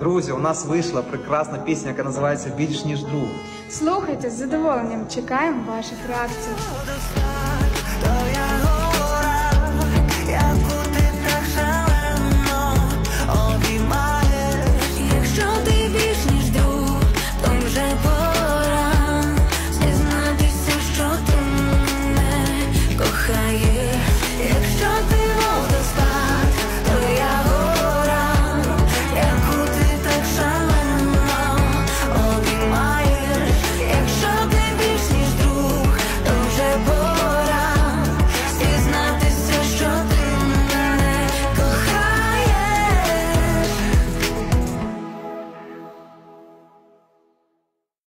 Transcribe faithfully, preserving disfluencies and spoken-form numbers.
Друзі, у нас вийшла прекрасна пісня, яка називається «Більш ніж друг». Слухайте, з задоволенням чекаємо ваших реакцій.